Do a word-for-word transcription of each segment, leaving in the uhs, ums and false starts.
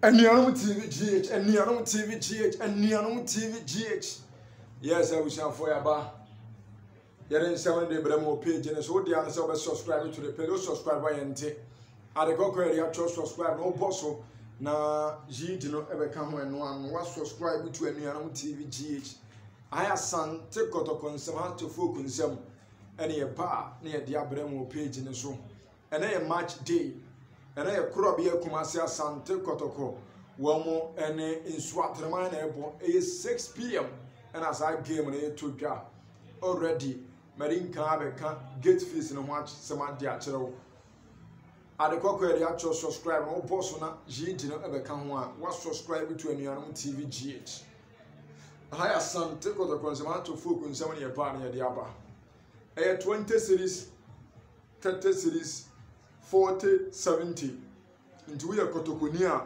Enianum T V G H, Enianum T V G H, Enianum T V G H. Yes, I wish I for you. You're in seven day Bremo page, and so they are subscribe to the page, subscribe by N T. At the Cocker area, subscribe, no bosso. Na G did not ever come when one was subscribed to Enianum T V G H. I have son, take out a concern to focus some any a bar near the Bremo page in the show. And a match day. And I could be a Kumasia Sante Kotoko, one more and in Swatterman airport, it is six p m and as I came on a two jar already, Marine Carver can't get fees in a watch some diachero. At the cocker, the actual subscribe, no persona, G did not ever come one, was subscribed to any animal T V G H. I have son take out the consumer to focus some of your partner at the Abba. A twenty series, thirty series. forty, seventy into we are Kotokunia.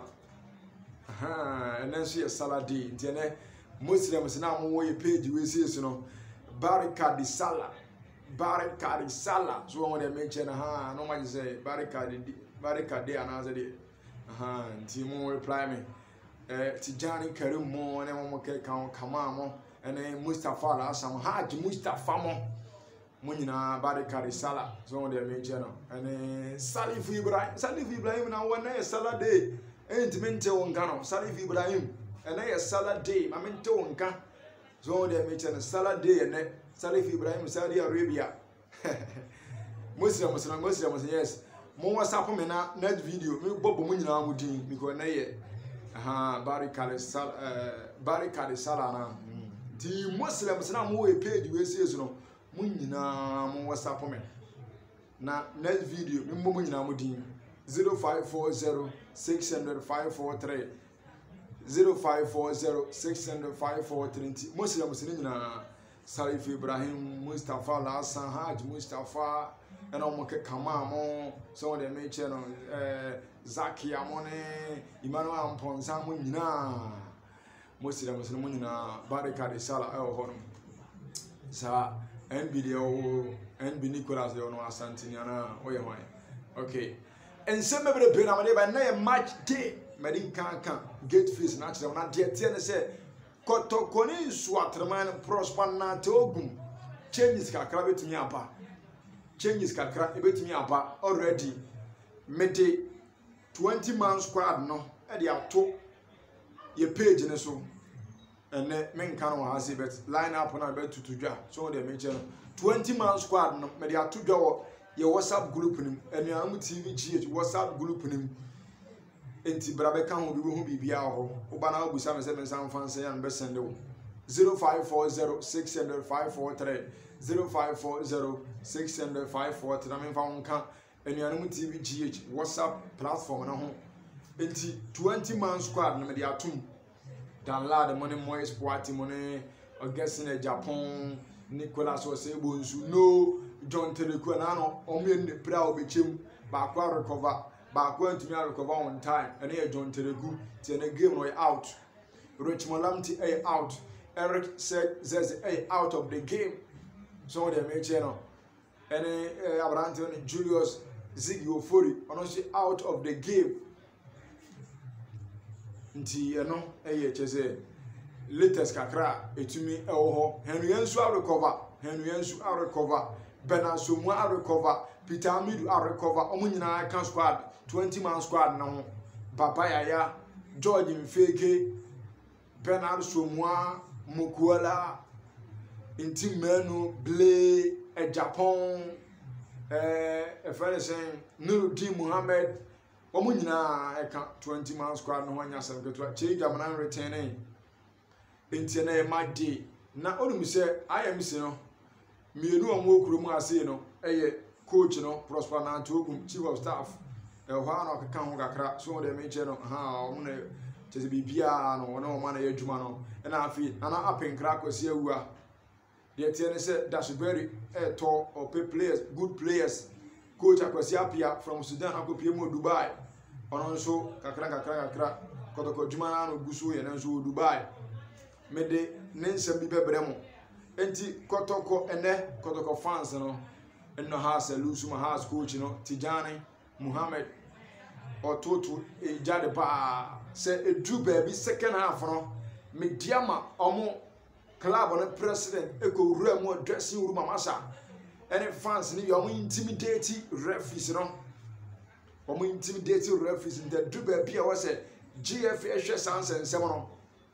Aha, and then she a saladi. Tiene Muslims now more page we see, you know, Barricade Sala, Barricade Sala. So when they mention, aha, no one say Barricade, Barricade, another day. Aha, Timo reply me. Tijani Karim mo, and then one can come on, and then Mustafa last some hard Mustafa mo. Munina Barricade Sala, so they made channel. And Salif Ibrahim, Salif Ibrahim now one day, Salah day, ain't mente on Gano, Salif Ibrahim, and I a Salah day, I mean to on Gan, so they made channel Salah day, and Salif Ibrahim, Saudi Arabia. Muslims and Muslims, yes. More supplement next video, Bob Munina Mudin, because nay, aha, Barricade Sala, Barricade Sala. The Muslims now more paid you see, you know. Munina mo WhatsApp me na next video me mo munina mo din zero five four zero six zero zero five four three zero five four zero six zero zero five four three Muslim muslimina Salif Ibrahim Mustafa Lasan Haj Mustafa and o mo ke kama mo so de me che no eh Zakia mo ne Emmanuel Amponsa mo nyina Muslim muslimina Barricade Sala e ho no sa N B D O N B Nicholas de ono Asantiniana oye hwan okay and some be be na me by na match day medin kan kan gate fees na kire na de tie ne say kotokoni Swatterman prosper na te ogum changes kakra betumi apa changes kakra betumi apa already mede twenty man squad no e de ato ye page ne so. And men can has it, but line up on a bed to two jar. So they mention twenty man squad, no, maybe two jar your WhatsApp group in him, and your T V G H WhatsApp group in him. Enti Brabeca will be be our Obana with some seven sound fancy and best send zero five four zero six zero five four three zero five four zero six zero five four three. I mean, found can and your T V G H WhatsApp platform. No, enti twenty man squad, no, maybe a two. Download the money more party money or guessing a Japan Nicholas was able to know John Teleco and Anno only proud be chim back recover back when to me recover on time and here John Telegu to a game way out. Rich Molamti a out. Eric said there's a out of the game. So they made channel and Abraham Julius Ziggy Ofori honestly out of the game. Nti eno eye chese latest kakra etumi ewo ho Henry Ensu a recover Henry Ensu a recover Benasomu a recover Peter Amidu a recover omo nyina kan squad twenty man squad na ho Papa Yaya George Mfeke Bernard Somua Mukuala Inti Menu Ble e Japan eh e fere sen Nuruddin Muhammad omo nyina eka twenty man squad no anya sam keto che gamana returning enti na e madi na onum se ayam se no mienu omo okuru mu ase no eye coach no Prosper na Antogum chief of staff e ho ana okeka ho kakra so de me che no ha omo na tese bibia no na omo na ye adwuma no e na afi na na apenkra kwasi awua de tie ne se Dashberry e to or pay players good players coach akwasi apia from Sudan akopie mu Dubai ono so kakra kakra kakra kotoko djuma na no gusu ye na so Dubai mede ne nsam bi bebre mo enti kotoko ene kotoko fans no enno ha se lusu ma ha coach no Tijani Muhammad ototo e jade ba se edu baby second half no mediama omo club on president eko wura mu dressing room amasa any fans ni omo intimidate referees no omo intimidate referees in the do baby a was G F A hwe sanse nsem no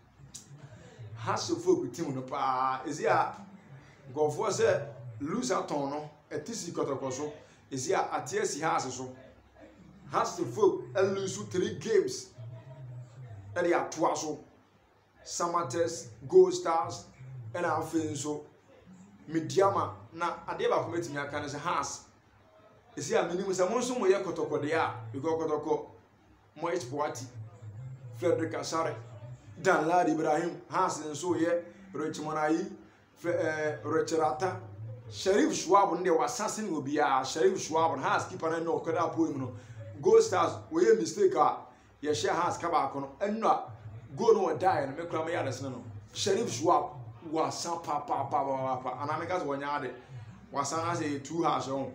haso folk team no pa ezia gofo se loser ton no etisi kotokoso ezia atiesi has so has to folk and lose three games and they are twaso Samates Gold Stars and our friends so mediama na ade ba ko metimi aka ne se has ezia minimum se monso mo ye kotoko de a because kotoko Moise Boati Frederick Asare Danlad Ibrahim has nso ye Rochmonayi eh Rocherata Sharif Schwab nde wasasin obia Sharif Schwab has keeper na no koda poem no Gold Stars we mistake a ye share has ka ba ko no enno go no die no mekura me yades no Sharif Schwab wasa pa pa pa pa pa anamikas wonyade wasana say two has on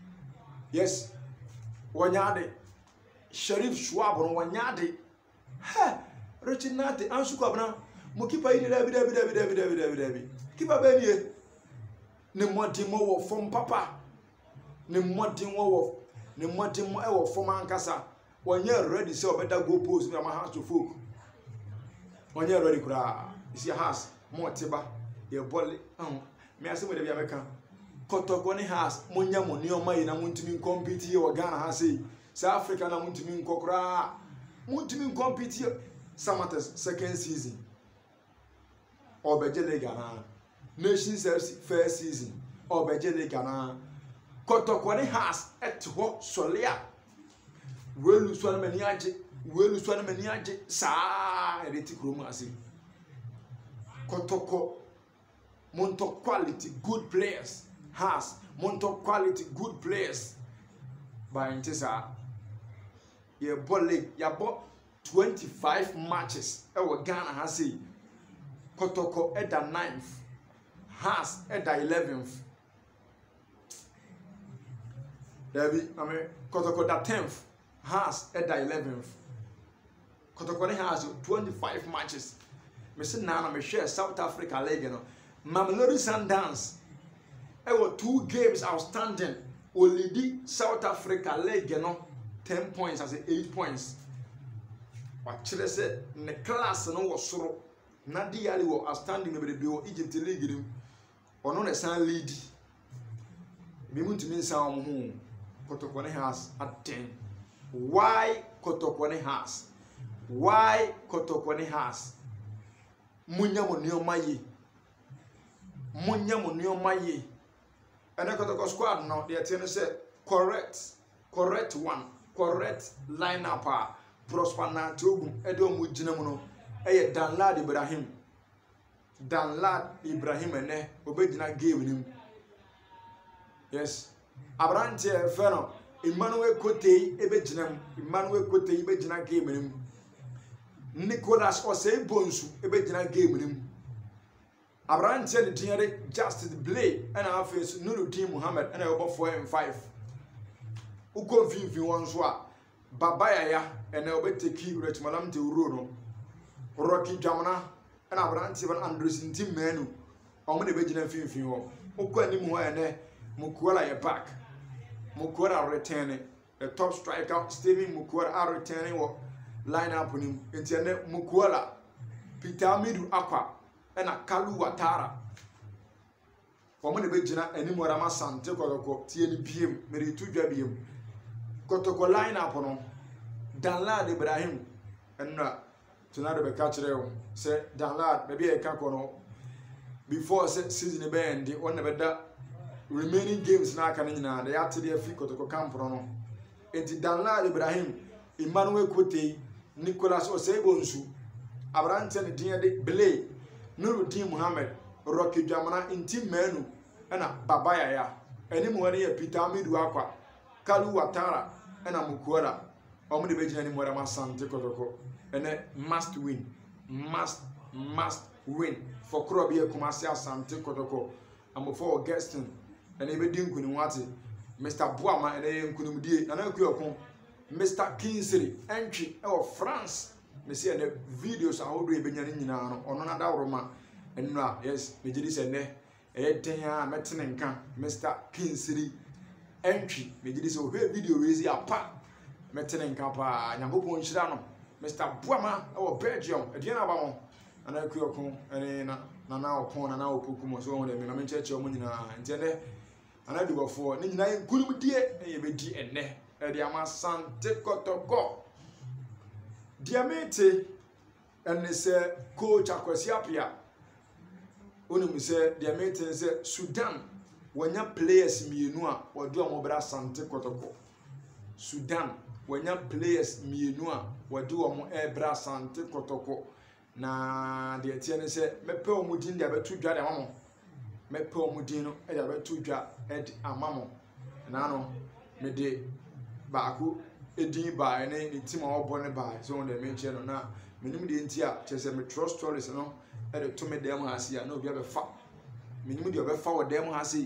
yes wonyade Sharif Schwab no wonyade ha Rechinate ansu kwabna mo kipa yi dabi dabi dabi dabi dabi dabi dabi kipa be nie ne modi mo wo fom papa ne modi wo wo ne modi mo e wo fom ankasa wonye ready say obeda go post me am house to folk wonye ready kura isi house mo tiba ye bolle um me ase mo de bia meka kotoko ne house mo nya mo ne o mai na mo ntimi compete ye wo Ghana ha sei South Africa na mo ntimi nkokura mo ntimi compete Samates second season Obejele Ghana Nations first season Obejele Ghana Kotoko ne has etho solia welu so na mani age welu so na mani age sa ereti kromu ase Kotoko monto quality good players has monto quality good players by intesa ye bolle ya bo twenty-five matches e wo Ghana ha say Kotoko at the ninth has at the eleventh Debbie I mean Kotoko the tenth has at the eleventh Kotoko has twenty-five matches me say na na me share South Africa league no Mamelodi Sundowns e wo two games outstanding olidi South Africa league no ten points as eight points Wachire se ne class no wo soro na di yali wo outstanding be be wo Egypt league nim ono ne san lead bi muntimi nsan om hu Kotoko ne has aten why Kotoko ne has why Kotoko ne has munya mo nioma yi munya mo nioma yi ene Kotoko squad no de tie ne se correct correct one correct lineup a Prosper na Togu edo mu gina mu no eye Danlad Ibrahim Danlad Ibrahim ene obegina game nim yes Abrante Feno Emmanuel Kotei ebe gina mu Emmanuel Kotei ebe gina game nim Nicholas Osei Bonsu ebe gina game nim Abrante de tiare Justice Blay and our face Nuruddin Muhammad and over four and five uko finfi won so a babaya ya ene obeteki retmalam te uro no Rocky Jamana and Abrante van Andres team menu omo de begina finfi wo uko anim ho ene Mukwala ye back Mukwala returning the top striker Steven Mukwala returning wo line up nim entiene Mukwala Peter Midu akwa ena Kalu Watara omo de begina anim wora ma sante Kotoko tie ni biem meri tu dwa biem Kotoko line up no Danlad Ibrahim enna tunado be catch rew say Danlad maybe e ka kono before season be end on ne beda remaining games na aka nyina na ya tede afi Kotoko camp no enti Danlad Ibrahim Emmanuel Kotei Nicholas Osei Bonsu Abrante ne dia de Blay Nuruddin Muhammad Rocky Jamana inti menu ena babaya ya eni mo ne Peter Midu akwa Kalu Watara ena Mukwala omo de begina ni mora masante Kotoko ene must win must must win for Krobi e Kumasi Asante Kotoko amofo Augustine ene be di nkuni wate Mister Boama ene ye nkunumdie na na kuokon Mister Kingsley entry of France me see the videos ahodo e benya ni nyina no ono na da woroma enura yes me gidi se ne e den a metene nka Mister Kingsley entry me gidi se o hwe video we si apa metene nka pa nyakopon nhira no Mister Boama e wo Belgium e dia na ba mo ana kuokun ene na na na opon na na opoku mo so won de me na me cheche o mo nyina ntene ana dubofo ni nyina nkunum die e ye bedi enne e dia ma Sante Kotoko diamete ene se coach Akwasi Apia onum se diamete se Sudan wanya players mienu a wodo mo bra Sante Kotoko Sudan wanya players mienu a wodo mo e bra Sante Kotoko na de tie ne se mepe omudin de abetu dwa de amamo mepe omudin no e de abetu dwa e de amamo na no me de baako edin ba ene ni team a obo ne ba so on de menche no na menim de ntia chese me trust stories no e de to me dem ha ase ya na obi abefa menim de obefa wo dem ha ase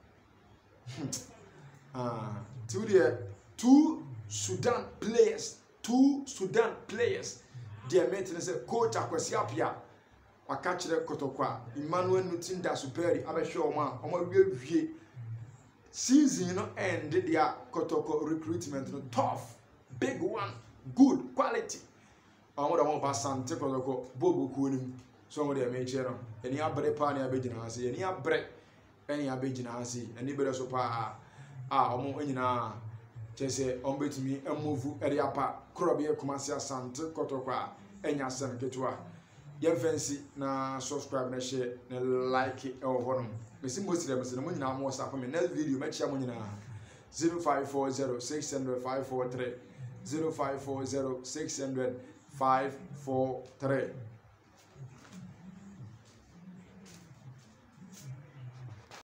ah two de two Sudan players two Sudan players dia mate say coach Akwasi Apia waka kire Kotoko a Emmanuel Nutinda Superi abehwe o ma o ma wie season no end dia Kotoko recruitment no tough big one good quality awu da mo ba Sante Kotoko bobo ku nim so mo dia me kire no eni abre pa na abegina ase eni abre eni abegina ase eni bere so pa a omo anyina chese ombetumi emuvu eri apa krobe Kumasi Sante Kotoko a enya sem ketwa ye fancy na subscribe na share na like e wo hono mesi most dem se no nyina mo whatsapp me next video me chia mo nyina zero five four zero six zero zero five four three zero five four zero six zero zero five four three